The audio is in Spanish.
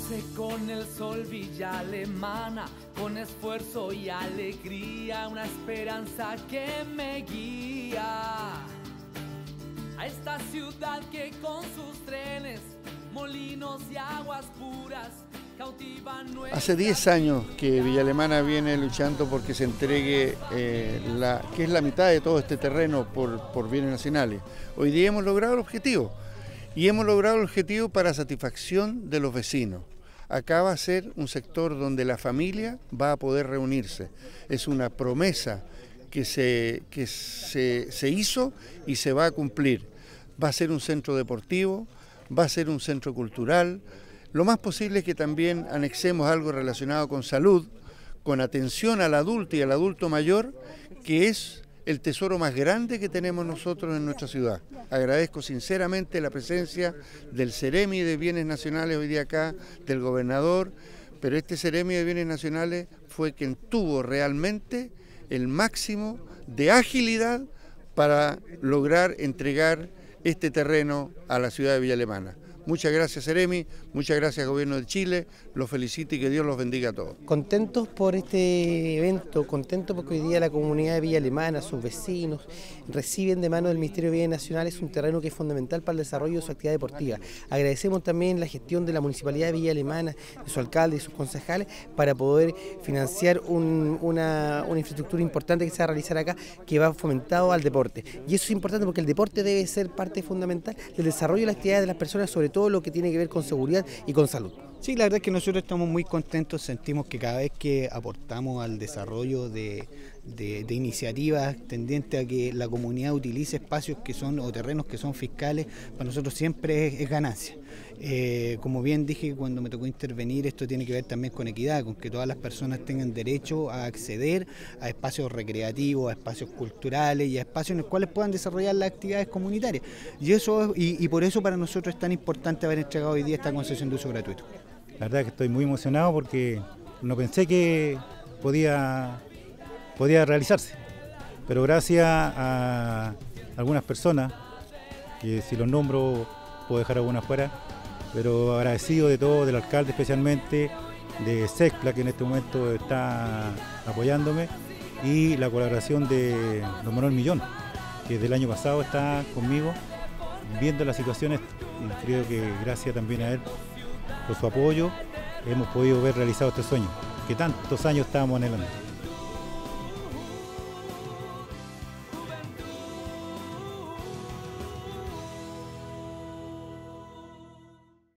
Nace con el sol Villa Alemana, con esfuerzo y alegría, una esperanza que me guía a esta ciudad que con sus trenes, molinos y aguas puras cautivan nuestra... Hace 10 años que Villa Alemana viene luchando porque se entregue que es la mitad de todo este terreno por bienes nacionales. Hoy día hemos logrado el objetivo. Y hemos logrado el objetivo para satisfacción de los vecinos. Acá va a ser un sector donde la familia va a poder reunirse. Es una promesa que se hizo y se va a cumplir. Va a ser un centro deportivo, va a ser un centro cultural. Lo más posible es que también anexemos algo relacionado con salud, con atención al adulto y al adulto mayor, que es el tesoro más grande que tenemos nosotros en nuestra ciudad. Agradezco sinceramente la presencia del Ceremi de Bienes Nacionales hoy día acá, del gobernador, pero este Ceremi de Bienes Nacionales fue quien tuvo realmente el máximo de agilidad para lograr entregar este terreno a la ciudad de Villa Alemana. Muchas gracias, Ceremi, muchas gracias, Gobierno de Chile, los felicito y que Dios los bendiga a todos. Contentos por este evento, contentos porque hoy día la comunidad de Villa Alemana, sus vecinos, reciben de mano del Ministerio de Bienes Nacionales un terreno que es fundamental para el desarrollo de su actividad deportiva. Agradecemos también la gestión de la Municipalidad de Villa Alemana, de su alcalde y sus concejales, para poder financiar una infraestructura importante que se va a realizar acá, que va fomentado al deporte. Y eso es importante porque el deporte debe ser parte fundamental del desarrollo de la actividad de las personas, sobre todo lo que tiene que ver con seguridad y con salud. Sí, la verdad es que nosotros estamos muy contentos, sentimos que cada vez que aportamos al desarrollo de iniciativas tendientes a que la comunidad utilice espacios que son o terrenos que son fiscales, para nosotros siempre es ganancia. Como bien dije cuando me tocó intervenir, esto tiene que ver también con equidad, con que todas las personas tengan derecho a acceder a espacios recreativos, a espacios culturales y a espacios en los cuales puedan desarrollar las actividades comunitarias. Y por eso para nosotros es tan importante haber entregado hoy día esta concesión de uso gratuito. La verdad es que estoy muy emocionado porque no pensé que podía realizarse, pero gracias a algunas personas, que si los nombro puedo dejar algunas fuera, pero agradecido de todo, del alcalde especialmente, de SECPLA que en este momento está apoyándome, y la colaboración de don Manuel Millón, que desde el año pasado está conmigo viendo las situaciones, y creo que gracias también a él por su apoyo hemos podido ver realizado este sueño que tantos años estábamos anhelando.